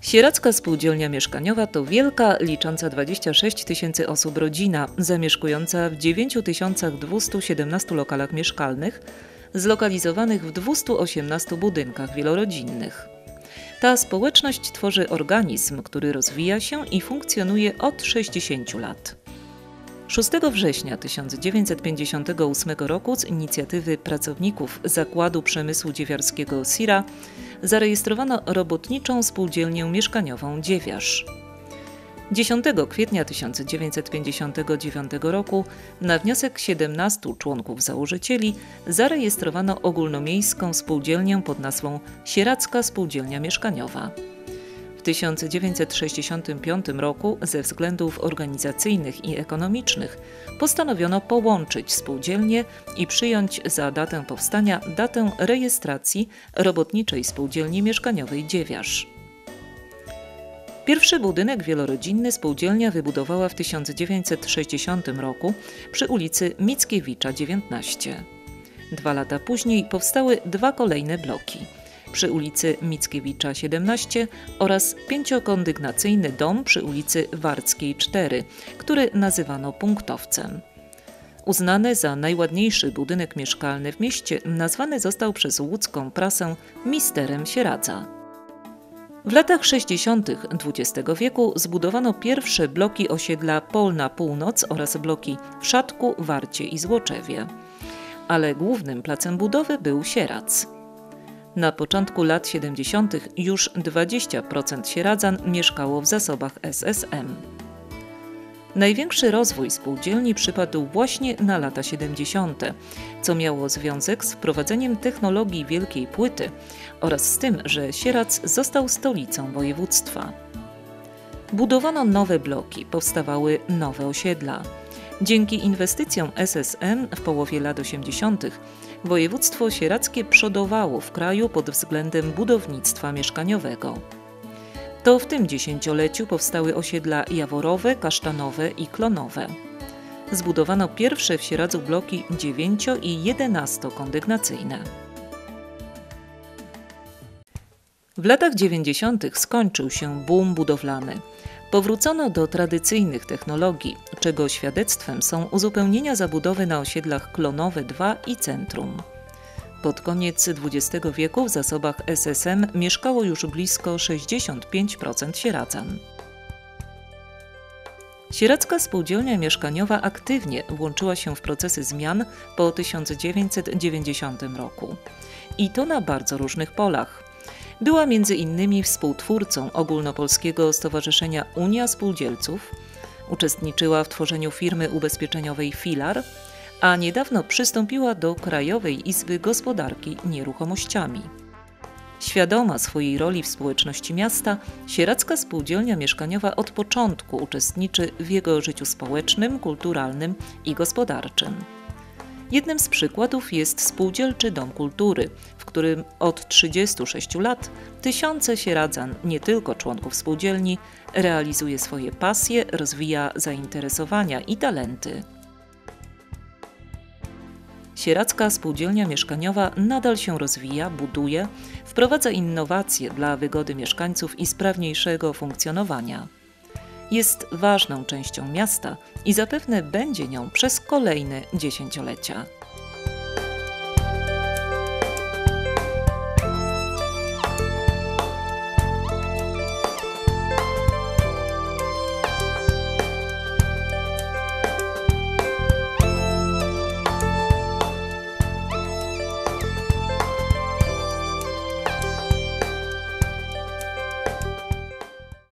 Sieradzka Spółdzielnia Mieszkaniowa to wielka, licząca 26 tysięcy osób rodzina, zamieszkująca w 9217 lokalach mieszkalnych, zlokalizowanych w 218 budynkach wielorodzinnych. Ta społeczność tworzy organizm, który rozwija się i funkcjonuje od 60 lat. 6 września 1958 roku z inicjatywy pracowników Zakładu Przemysłu Dziewiarskiego SIRA zarejestrowano Robotniczą Spółdzielnię Mieszkaniową Dziewiarz. 10 kwietnia 1959 roku na wniosek 17 członków założycieli zarejestrowano ogólnomiejską spółdzielnię pod nazwą Sieradzka Spółdzielnia Mieszkaniowa. W 1965 roku ze względów organizacyjnych i ekonomicznych postanowiono połączyć spółdzielnie i przyjąć za datę powstania datę rejestracji Robotniczej Spółdzielni Mieszkaniowej Dziewiarz. Pierwszy budynek wielorodzinny spółdzielnia wybudowała w 1960 roku przy ulicy Mickiewicza 19. 2 lata później powstały 2 kolejne bloki przy ulicy Mickiewicza 17 oraz 5-kondygnacyjny dom przy ulicy Warckiej 4, który nazywano punktowcem. Uznany za najładniejszy budynek mieszkalny w mieście, nazwany został przez łódzką prasę Misterem Sieradza. W latach 60. XX wieku zbudowano pierwsze bloki osiedla Polna Północ oraz bloki w Szatku, Warcie i Złoczewie. Ale głównym placem budowy był Sieradz. Na początku lat 70. już 20% sieradzan mieszkało w zasobach SSM. Największy rozwój spółdzielni przypadł właśnie na lata 70., co miało związek z wprowadzeniem technologii wielkiej płyty oraz z tym, że Sieradz został stolicą województwa. Budowano nowe bloki, powstawały nowe osiedla. Dzięki inwestycjom SSM w połowie lat 80. województwo sieradzkie przodowało w kraju pod względem budownictwa mieszkaniowego. To w tym dziesięcioleciu powstały osiedla Jaworowe, Kasztanowe i Klonowe. Zbudowano pierwsze w Sieradzu bloki 9- i 11-kondygnacyjne. W latach 90. skończył się boom budowlany. Powrócono do tradycyjnych technologii, czego świadectwem są uzupełnienia zabudowy na osiedlach Klonowe 2 i Centrum. Pod koniec XX wieku w zasobach SSM mieszkało już blisko 65% sieradzan. Sieradzka Spółdzielnia Mieszkaniowa aktywnie włączyła się w procesy zmian po 1990 roku. I to na bardzo różnych polach. Była m.in. współtwórcą Ogólnopolskiego Stowarzyszenia Unia Spółdzielców, uczestniczyła w tworzeniu firmy ubezpieczeniowej Filar, a niedawno przystąpiła do Krajowej Izby Gospodarki Nieruchomościami. Świadoma swojej roli w społeczności miasta, Sieradzka Spółdzielnia Mieszkaniowa od początku uczestniczy w jego życiu społecznym, kulturalnym i gospodarczym. Jednym z przykładów jest Spółdzielczy Dom Kultury, w którym od 36 lat tysiące sieradzan, nie tylko członków spółdzielni, realizuje swoje pasje, rozwija zainteresowania i talenty. Sieradzka Spółdzielnia Mieszkaniowa nadal się rozwija, buduje, wprowadza innowacje dla wygody mieszkańców i sprawniejszego funkcjonowania. Jest ważną częścią miasta i zapewne będzie nią przez kolejne dziesięciolecia.